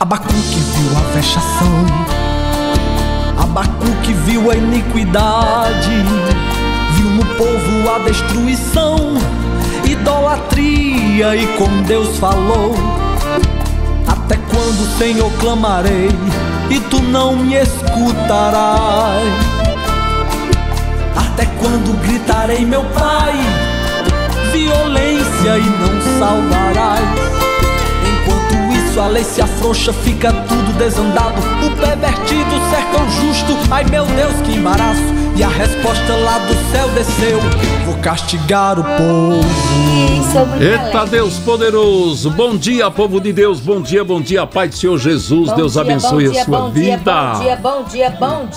Abacuque viu a vexação, Abacuque viu a iniquidade, viu no povo a destruição, idolatria, e com Deus falou: até quando, Senhor, clamarei e tu não me escutarás? Até quando gritarei, meu Pai, violência, e não salvarás? Enquanto isso a lei se afrouxa, fica tudo desandado, o pervertido cerca o justo. Ai meu Deus, que embaraço! E a resposta lá do céu desceu: vou castigar o povo. Eita Deus poderoso! Bom dia, povo de Deus, bom dia, Paz do Senhor Jesus, Deus abençoe a sua vida. Bom dia.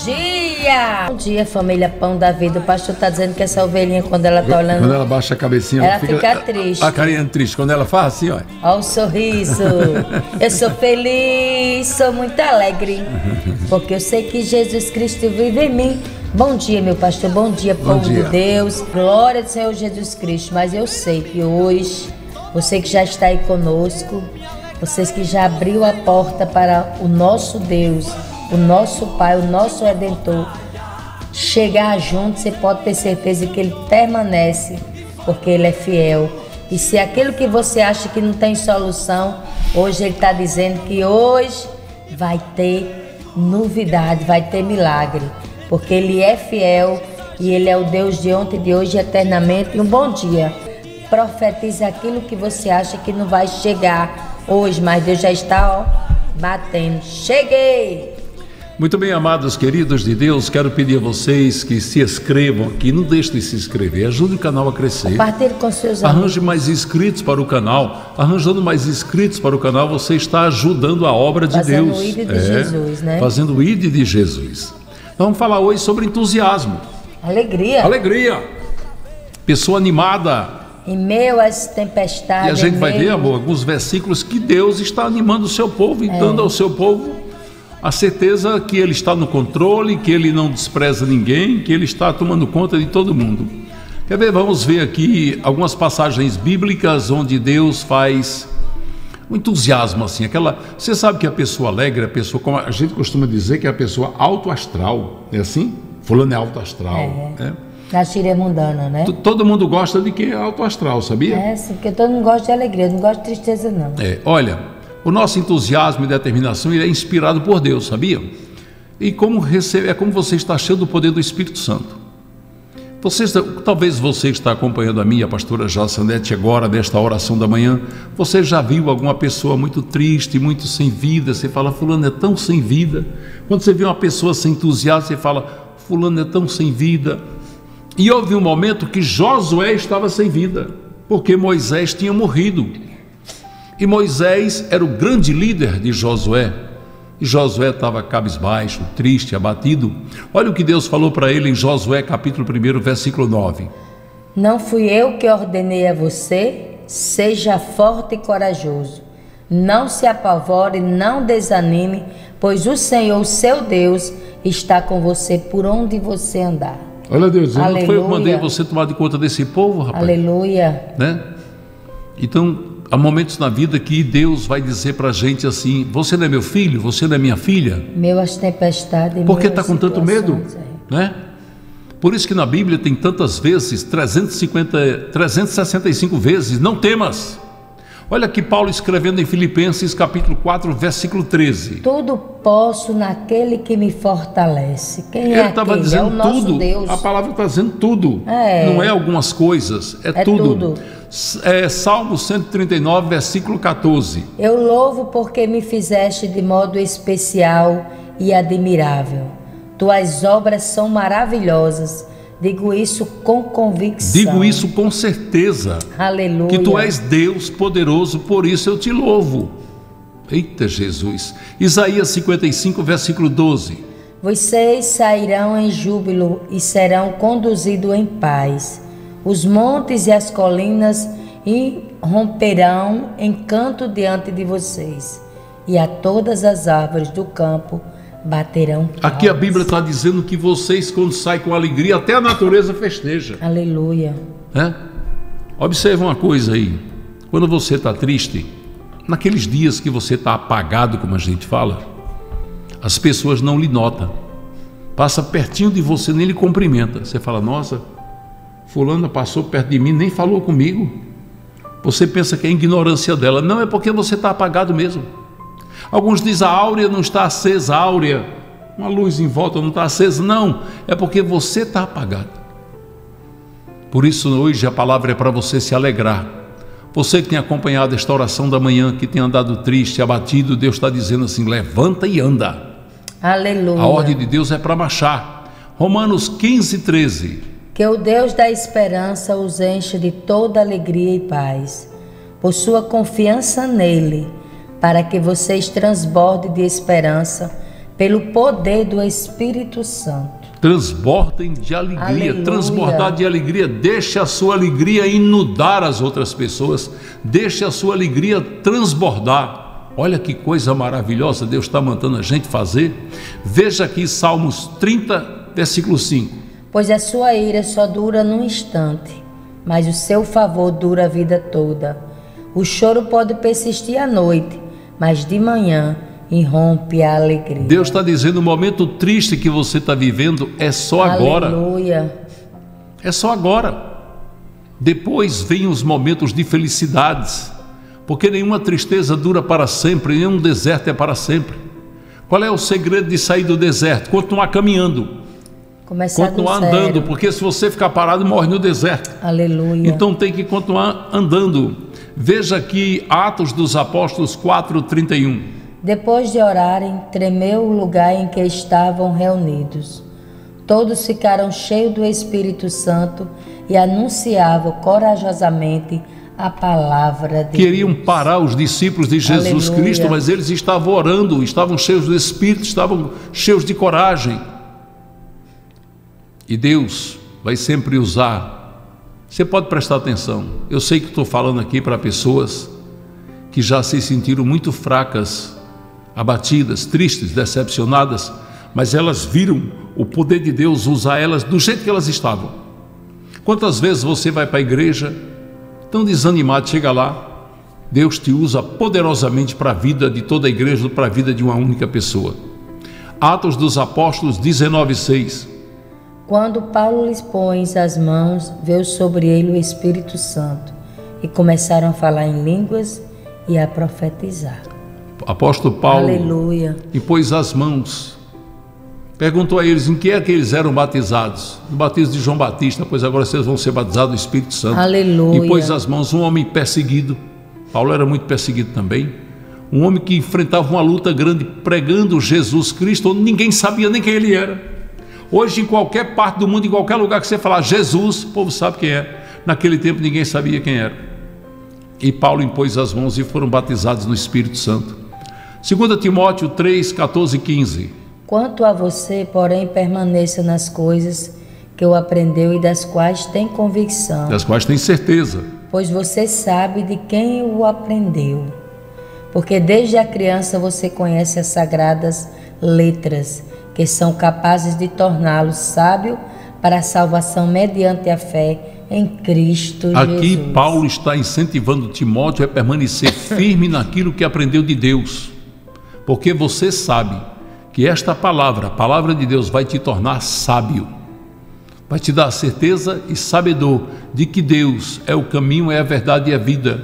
Bom dia, família Pão da Vida. O pastor tá dizendo que essa ovelhinha, quando ela tá olhando, quando ela baixa a cabecinha, ela fica triste. A carinha triste, quando ela faz assim, ó. Ó o sorriso. Eu sou feliz, sou muito alegre, porque eu sei que Jesus Cristo vive em mim. Bom dia, meu pastor, bom dia, povo de Deus, glória ao Senhor Jesus Cristo. Mas eu sei que hoje, você que já está aí conosco, vocês que já abriu a porta para o nosso Deus, o nosso Pai, o nosso Redentor, chegar junto, você pode ter certeza que Ele permanece, porque Ele é fiel. E se aquilo que você acha que não tem solução, hoje Ele está dizendo que hoje vai ter novidade, vai ter milagre. Porque Ele é fiel e Ele é o Deus de ontem, de hoje e eternamente. E um bom dia. Profetize aquilo que você acha que não vai chegar hoje, mas Deus já está batendo. Cheguei! Muito bem, amados queridos de Deus, quero pedir a vocês que se inscrevam aqui, não deixe de se inscrever, ajude o canal a crescer. Compartilhe com seus amigos. Arranje mais inscritos para o canal. Arranjando mais inscritos para o canal, você está ajudando a obra de Deus. Fazendo o ID de Jesus, né? Fazendo o ID de Jesus. Vamos falar hoje sobre entusiasmo. Alegria. Pessoa animada. Em meio às tempestades. E a gente vai ver, amor, alguns versículos que Deus está animando o seu povo e dando ao seu povo a certeza que Ele está no controle, que Ele não despreza ninguém, que Ele está tomando conta de todo mundo. Quer ver? Vamos ver aqui algumas passagens bíblicas onde Deus faz um entusiasmo assim, você sabe que a pessoa alegre, a pessoa, como a gente costuma dizer, que é a pessoa alto astral, é assim? Fulano é alto astral. Na gíria mundana, né? Todo mundo gosta de quem é alto astral, sabia? Sim, porque todo mundo gosta de alegria, não gosta de tristeza não. Olha, o nosso entusiasmo e determinação, ele é inspirado por Deus, sabia? E como você está cheio do poder do Espírito Santo. Talvez você que está acompanhando a mim, a pastora Jacinete, agora, nesta oração da manhã, você já viu alguma pessoa muito triste, muito sem vida, você fala, fulano é tão sem vida. Quando você vê uma pessoa sem entusiasmo, você fala, fulano é tão sem vida. E houve um momento que Josué estava sem vida, porque Moisés tinha morrido. E Moisés era o grande líder de Josué. E Josué estava cabisbaixo, triste, abatido. Olha o que Deus falou para ele em Josué capítulo 1, versículo 9. Não fui eu que ordenei a você, seja forte e corajoso. Não se apavore, não desanime, pois o Senhor, o seu Deus, está com você por onde você andar. Olha Deus, não foi eu que mandei você tomar de conta desse povo, rapaz? Aleluia. Né? Então, há momentos na vida que Deus vai dizer pra gente assim, você não é meu filho, você não é minha filha? Meu as tempestades. Por que está com tanto medo? Né? Por isso que na Bíblia tem tantas vezes, 365 vezes, não temas. Olha aqui Paulo escrevendo em Filipenses capítulo 4, versículo 13. Tudo posso naquele que me fortalece. Quem Ele estava dizendo tudo. Deus. A palavra está dizendo tudo. Não é algumas coisas, é tudo. Salmo 139, versículo 14. Eu louvo porque me fizeste de modo especial e admirável. Tuas obras são maravilhosas. Digo isso com convicção. Digo isso com certeza. Aleluia. Que tu és Deus poderoso, por isso eu te louvo. Eita Jesus. Isaías 55, versículo 12. Vocês sairão em júbilo e serão conduzidos em paz. Os montes e as colinas romperão em canto diante de vocês. E a todas as árvores do campo baterão palmas. Aqui a Bíblia está dizendo que vocês, quando saem com alegria, até a natureza festeja. Aleluia. Observa uma coisa aí. Quando você está triste, naqueles dias que você está apagado, como a gente fala, as pessoas não lhe notam. Passa pertinho de você, nem lhe cumprimenta. Você fala, nossa, fulana passou perto de mim, nem falou comigo. Você pensa que é ignorância dela. Não, é porque você está apagado mesmo. Alguns dizem, a áurea não está acesa, a áurea, uma luz em volta não está acesa. Não, é porque você está apagado. Por isso hoje a palavra é para você se alegrar. Você que tem acompanhado esta oração da manhã, que tem andado triste, abatido, Deus está dizendo assim, levanta e anda. Aleluia. A ordem de Deus é para marchar. Romanos 15:13. Que o Deus da esperança os enche de toda alegria e paz, por sua confiança nele, para que vocês transbordem de esperança pelo poder do Espírito Santo. Transbordem de alegria. Aleluia. Transbordar de alegria. Deixe a sua alegria inundar as outras pessoas. Deixe a sua alegria transbordar. Olha que coisa maravilhosa Deus está mandando a gente fazer. Veja aqui Salmos 30, versículo 5. Pois a sua ira só dura num instante, mas o seu favor dura a vida toda. O choro pode persistir à noite, mas de manhã irrompe a alegria. Deus está dizendo, o momento triste que você está vivendo é só agora. Aleluia. É só agora. Depois vêm os momentos de felicidades, porque nenhuma tristeza dura para sempre, nenhum deserto é para sempre. Qual é o segredo de sair do deserto? Continuar caminhando. Continuar andando, porque se você ficar parado, morre no deserto. Aleluia. Então tem que continuar andando. Veja aqui Atos dos Apóstolos 4:31. Depois de orarem, tremeu o lugar em que estavam reunidos. Todos ficaram cheios do Espírito Santo e anunciavam corajosamente a palavra de Queriam Deus. Parar os discípulos de Jesus Aleluia. Cristo, mas eles estavam orando, estavam cheios do Espírito, estavam cheios de coragem. E Deus vai sempre usar. Você pode prestar atenção. Eu sei que estou falando aqui para pessoas que já se sentiram muito fracas, abatidas, tristes, decepcionadas, mas elas viram o poder de Deus usar elas do jeito que elas estavam. Quantas vezes você vai para a igreja, tão desanimado, chega lá, Deus te usa poderosamente para a vida de toda a igreja, para a vida de uma única pessoa. Atos dos Apóstolos 19:6. Quando Paulo lhes pôs as mãos, veio sobre ele o Espírito Santo, e começaram a falar em línguas e a profetizar. Apóstolo Paulo, aleluia, e pôs as mãos. Perguntou a eles em que é que eles eram batizados. No batismo de João Batista, pois agora vocês vão ser batizados do Espírito Santo. Aleluia. E pôs as mãos, um homem perseguido. Paulo era muito perseguido também. Um homem que enfrentava uma luta grande, pregando Jesus Cristo, onde ninguém sabia nem quem ele era. Hoje, em qualquer parte do mundo, em qualquer lugar que você falar Jesus, o povo sabe quem é. Naquele tempo, ninguém sabia quem era. E Paulo impôs as mãos e foram batizados no Espírito Santo. 2 Timóteo 3, 14 e 15. Quanto a você, porém, permaneça nas coisas que o aprendeu e das quais tem convicção. Das quais tem certeza. Pois você sabe de quem o aprendeu. Porque desde a criança você conhece as sagradas letras, que são capazes de torná-lo sábio para a salvação mediante a fé em Cristo Jesus. Aqui Paulo está incentivando Timóteo a permanecer firme naquilo que aprendeu de Deus, porque você sabe que esta palavra, a palavra de Deus, vai te tornar sábio, vai te dar a certeza e sabedor de que Deus é o caminho, é a verdade e a vida.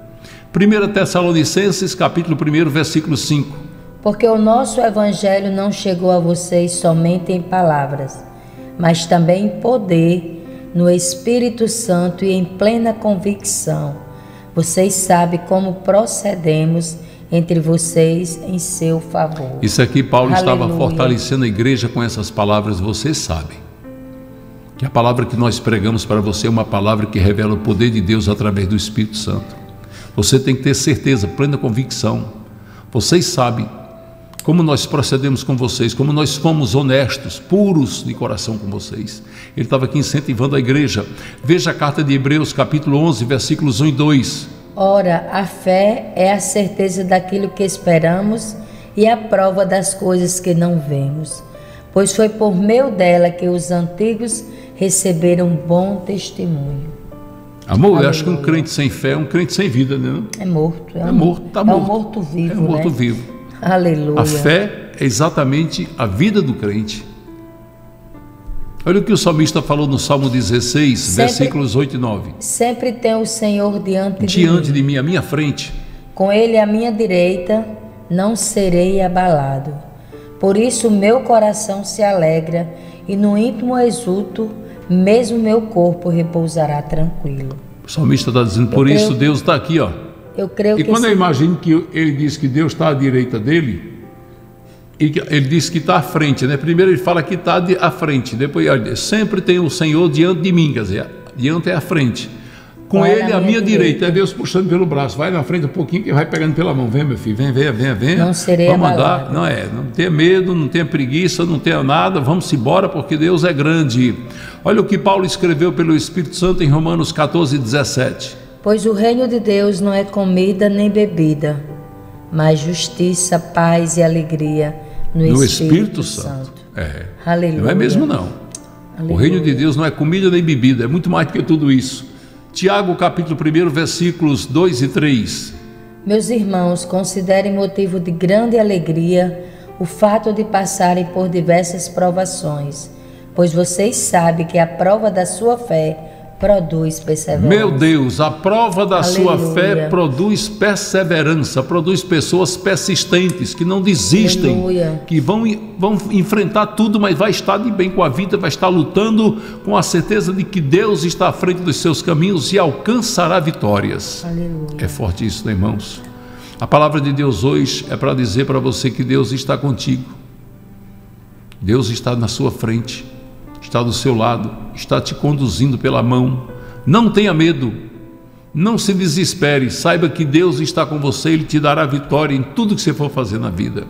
1 Tessalonicenses capítulo 1, versículo 5. Porque o nosso evangelho não chegou a vocês somente em palavras, mas também em poder, no Espírito Santo e em plena convicção. Vocês sabem como procedemos entre vocês em seu favor. Isso aqui Paulo Aleluia. Estava fortalecendo a igreja com essas palavras. Você sabe que a palavra que nós pregamos para você é uma palavra que revela o poder de Deus através do Espírito Santo. Você tem que ter certeza, plena convicção. Vocês sabem como nós procedemos com vocês, como nós fomos honestos, puros de coração com vocês. Ele estava aqui incentivando a igreja. Veja a carta de Hebreus, capítulo 11, versículos 1 e 2. Ora, a fé é a certeza daquilo que esperamos e a prova das coisas que não vemos, pois foi por meio dela que os antigos receberam bom testemunho. Amor, eu acho que um crente sem fé é um crente sem vida, né? É morto. É morto, tá morto. É um morto-vivo, É um morto-vivo. Né? Aleluia. A fé é exatamente a vida do crente. Olha o que o salmista falou no Salmo 16, versículos 8 e 9. Sempre tem o Senhor diante de mim, à minha frente. Com Ele à minha direita, não serei abalado. Por isso meu coração se alegra e no íntimo exulto, mesmo meu corpo repousará tranquilo. O salmista está dizendo, por isso Deus está aqui, ó. Eu creio e quando eu imagino que ele diz que Deus está à direita dele, e ele diz que está à frente, né? Primeiro ele fala que está à frente, depois ele diz, sempre tem o Senhor diante de mim, quer dizer, diante é à frente. Com ele à minha direita, é Deus puxando pelo braço, vai na frente um pouquinho que vai pegando pela mão, vem meu filho, vem. Não serei vamos abalado. andar, não tenha medo, não tenha preguiça, não tenha nada, vamos embora porque Deus é grande. Olha o que Paulo escreveu pelo Espírito Santo em Romanos 14, 17. Pois o reino de Deus não é comida nem bebida, mas justiça, paz e alegria no Espírito Santo. Aleluia. Não é mesmo não. Aleluia. O reino de Deus não é comida nem bebida, é muito mais do que tudo isso. Tiago capítulo 1, versículos 2 e 3. Meus irmãos, considerem motivo de grande alegria o fato de passarem por diversas provações, pois vocês sabem que a prova da sua fé produz perseverança. Meu Deus, a prova da sua fé produz perseverança, produz pessoas persistentes, que não desistem, que vão enfrentar tudo, mas vai estar de bem com a vida, vai estar lutando com a certeza de que Deus está à frente dos seus caminhos e alcançará vitórias. Aleluia. É forte isso, né, irmãos? A palavra de Deus hoje é para dizer para você que Deus está contigo. Deus está na sua frente, está do seu lado, está te conduzindo pela mão. Não tenha medo, não se desespere, saiba que Deus está com você, Ele te dará vitória em tudo que você for fazer na vida.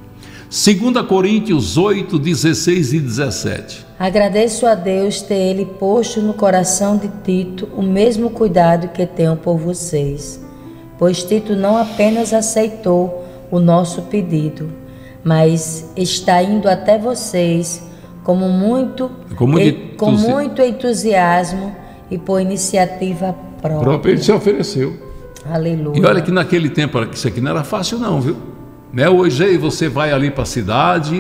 2 Coríntios 8, 16 e 17. Agradeço a Deus ter Ele posto no coração de Tito o mesmo cuidado que tenho por vocês, pois Tito não apenas aceitou o nosso pedido, mas está indo até vocês com muito entusiasmo e por iniciativa própria. Ele se ofereceu. Aleluia. E olha que naquele tempo, isso aqui não era fácil não, viu? Né? Hoje aí você vai ali para a cidade,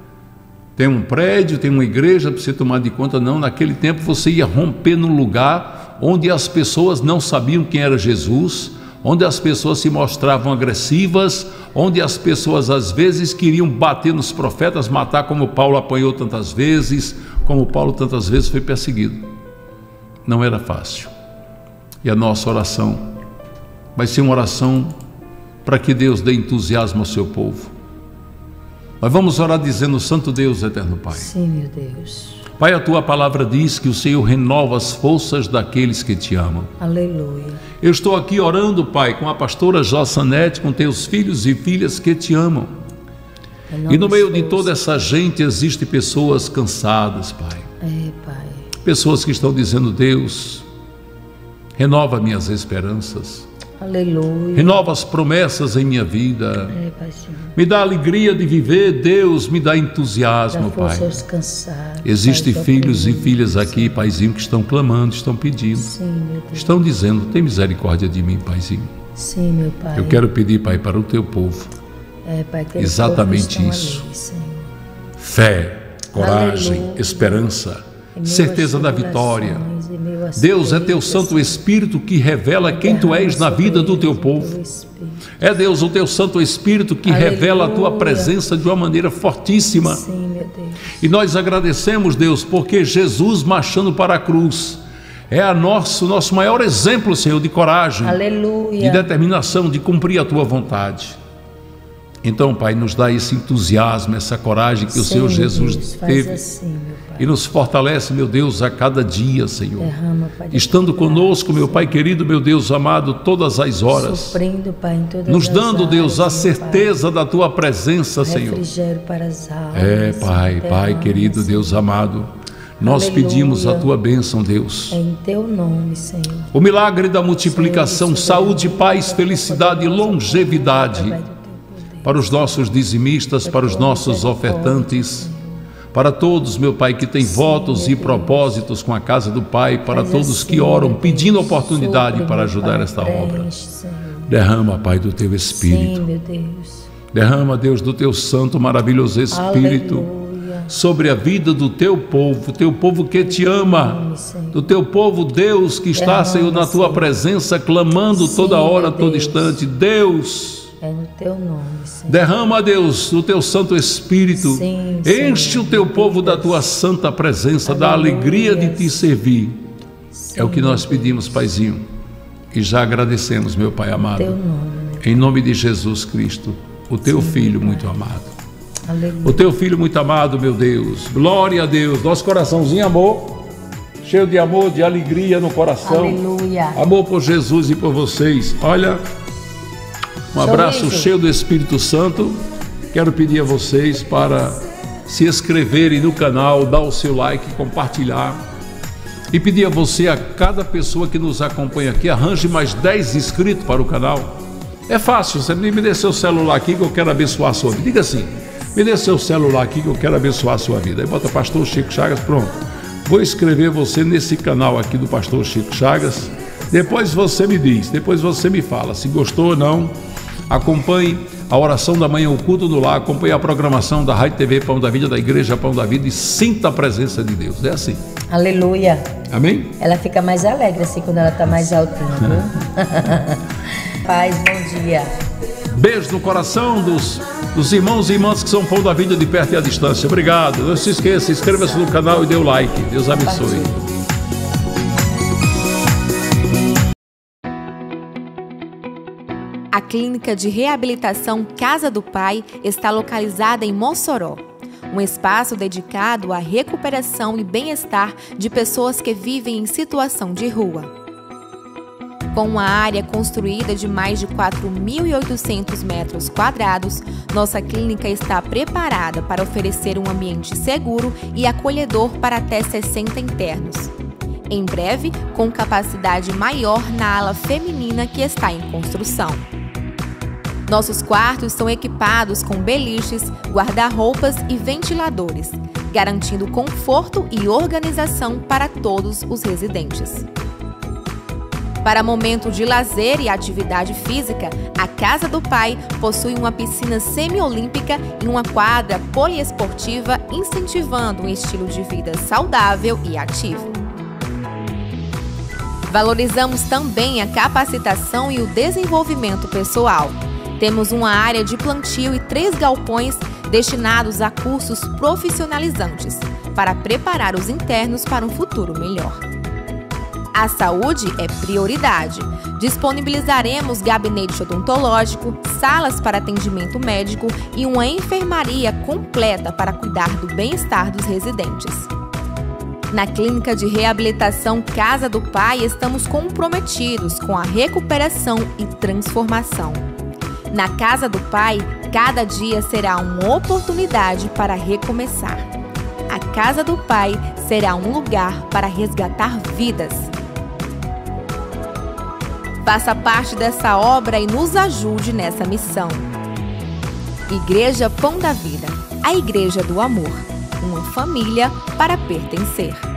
tem um prédio, tem uma igreja para você tomar de conta. Não, naquele tempo você ia romper num lugar onde as pessoas não sabiam quem era Jesus, onde as pessoas se mostravam agressivas, onde as pessoas às vezes queriam bater nos profetas, matar, como Paulo apanhou tantas vezes, como Paulo tantas vezes foi perseguido. Não era fácil. E a nossa oração vai ser uma oração para que Deus dê entusiasmo ao seu povo. Nós vamos orar dizendo: Santo Deus, eterno Pai. Sim, meu Deus. Pai, a tua palavra diz que o Senhor renova as forças daqueles que te amam. Aleluia. Eu estou aqui orando, Pai, com a pastora Jossanete, com teus filhos e filhas que te amam. E no meio de toda essa gente existem pessoas cansadas, Pai. Pai. Pessoas que estão dizendo: Deus, renova minhas esperanças. Aleluia. Renova as promessas em minha vida. Pai, me dá alegria de viver, Deus, me dá entusiasmo, Pai. Existem filhos e filhas aqui, Paizinho, que estão clamando, estão pedindo. Sim, meu Deus. Estão dizendo: tem misericórdia de mim, Paizinho. Sim, meu Pai. Eu quero pedir, Pai, para o teu povo Pai, exatamente isso. Ali, fé, coragem, aleluia, esperança, certeza da vitória. Deus, é teu Santo Espírito que revela quem tu és na vida do teu povo. É, Deus, o teu Santo Espírito que revela a tua presença de uma maneira fortíssima. Sim, meu Deus. E nós agradecemos, Deus, porque Jesus marchando para a cruz é nosso maior exemplo, Senhor, de coragem, aleluia, de determinação, de cumprir a tua vontade. Então, Pai, nos dá esse entusiasmo, essa coragem que o Senhor Jesus teve, assim, meu Pai, e nos fortalece, meu Deus, a cada dia, Senhor. Derrama, Pai, estando conosco, meu Pai querido, meu Deus amado, todas as horas, suprindo, Pai, em todas nos dando, as Deus, a áreas, certeza da tua presença, Senhor. Refrigério para as almas, Pai, Pai querido, Senhor. Deus amado, nós aleluia, pedimos a tua bênção, Deus. Em teu nome, Senhor. O milagre da multiplicação, saúde, paz, felicidade e longevidade para os nossos dizimistas, para os nossos ofertantes, Para todos, meu Pai, que têm votos e propósitos com a casa do Pai, para todos que oram, pedindo oportunidade para ajudar esta obra. Derrama, Pai, do Teu Espírito. Sim, meu Deus. Derrama, Deus, do Teu santo, maravilhoso Espírito. Aleluia. Sobre a vida do Teu povo que te ama, do Teu povo, Deus, que está, Senhor, na Tua presença, clamando toda hora, todo instante. Deus, é no Teu nome, Senhor. Derrama, Deus, o Teu Santo Espírito. Sim, enche o Teu povo da Tua santa presença, da alegria de Te servir. Sim, é o que nós pedimos, Paizinho, e já agradecemos, meu Pai amado. Teu nome. Em nome de Jesus Cristo, o Teu Filho muito amado. Aleluia. O Teu Filho muito amado, meu Deus. Glória a Deus. Nosso coraçãozinho, amor, cheio de amor, de alegria no coração. Aleluia. Amor por Jesus e por vocês. Olha, um abraço cheio do Espírito Santo. Quero pedir a vocês para se inscreverem no canal, dar o seu like, compartilhar. E pedir a você, a cada pessoa que nos acompanha aqui, arranje mais 10 inscritos para o canal. É fácil, você me dê seu celular aqui que eu quero abençoar a sua vida. Diga assim, me dê seu celular aqui que eu quero abençoar a sua vida. Aí bota Pastor Chico Chagas, pronto. Vou inscrever você nesse canal aqui do Pastor Chico Chagas. Depois você me diz, depois você me fala se gostou ou não. Acompanhe a oração da manhã, o culto do lar, acompanhe a programação da Rádio TV Pão da Vida, da Igreja Pão da Vida, e sinta a presença de Deus. É assim. Aleluia. Amém? Ela fica mais alegre assim quando ela está mais altinha, viu? Paz, bom dia. Beijo no coração dos irmãos e irmãs que são Pão da Vida de perto e à distância. Obrigado. Não se esqueça, inscreva-se no canal e dê o like. Deus abençoe. A Clínica de Reabilitação Casa do Pai está localizada em Mossoró, um espaço dedicado à recuperação e bem-estar de pessoas que vivem em situação de rua. Com uma área construída de mais de 4.800 metros quadrados, nossa clínica está preparada para oferecer um ambiente seguro e acolhedor para até 60 internos. Em breve, com capacidade maior na ala feminina que está em construção. Nossos quartos são equipados com beliches, guarda-roupas e ventiladores, garantindo conforto e organização para todos os residentes. Para momento de lazer e atividade física, a Casa do Pai possui uma piscina semiolímpica e uma quadra poliesportiva, incentivando um estilo de vida saudável e ativo. Valorizamos também a capacitação e o desenvolvimento pessoal. Temos uma área de plantio e 3 galpões destinados a cursos profissionalizantes, para preparar os internos para um futuro melhor. A saúde é prioridade. Disponibilizaremos gabinete odontológico, salas para atendimento médico e uma enfermaria completa para cuidar do bem-estar dos residentes. Na Clínica de Reabilitação Casa do Pai, estamos comprometidos com a recuperação e transformação. Na Casa do Pai, cada dia será uma oportunidade para recomeçar. A Casa do Pai será um lugar para resgatar vidas. Faça parte dessa obra e nos ajude nessa missão. Igreja Pão da Vida, a Igreja do Amor, uma família para pertencer.